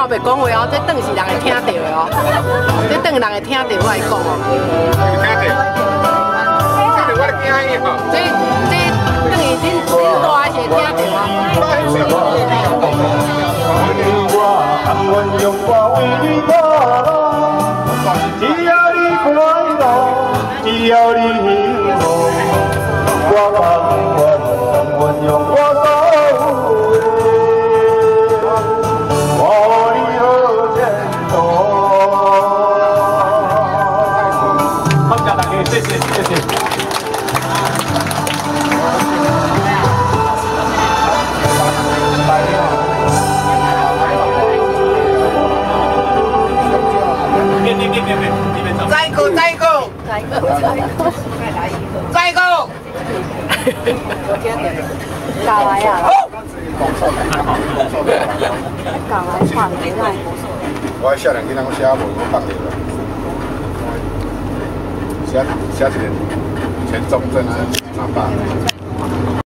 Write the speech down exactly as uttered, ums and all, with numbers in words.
袂讲话哦，这顿是人会听到的哦，这顿人会听到我来讲哦。 听到，听到我的声音吼。 这这顿是恁恁大是会听到啊。 只要你快乐，只要你幸福，我甘愿运用我所有的，我你好前途。好，大家谢谢谢谢。 再一个，再一个，再一个，再一个， 搞来啊！搞来换回来。 我少年囡仔我写无放掉了，写写一个全中正啊，哪八。